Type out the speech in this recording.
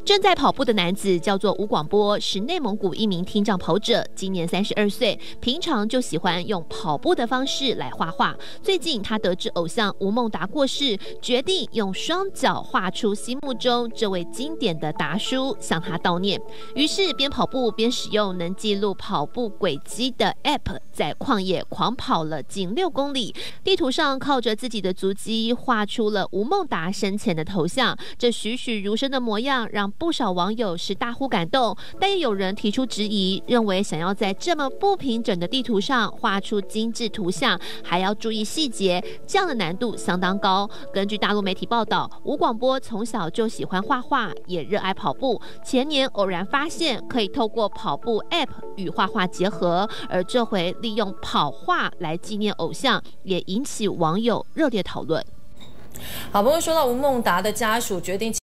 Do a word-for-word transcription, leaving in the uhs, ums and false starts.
正在跑步的男子叫做吴广波，是内蒙古一名听障跑者，今年三十二岁，平常就喜欢用跑步的方式来画画。最近他得知偶像吴孟达过世，决定用双脚画出心目中这位经典的达叔，向他悼念。于是边跑步边使用能记录跑步轨迹的 App， 在旷野狂跑了近六公里。地图上靠着自己的足迹画出了吴孟达生前的头像，这栩栩如生的模样让不少网友是大呼感动，但也有人提出质疑，认为想要在这么不平整的地图上画出精致图像，还要注意细节，这样的难度相当高。根据大陆媒体报道，吴广波从小就喜欢画画，也热爱跑步。前年偶然发现可以透过跑步 App 与画画结合，而这回利用跑画来纪念偶像，也引起网友热烈讨论。 好不容易说到吴孟达的家属决定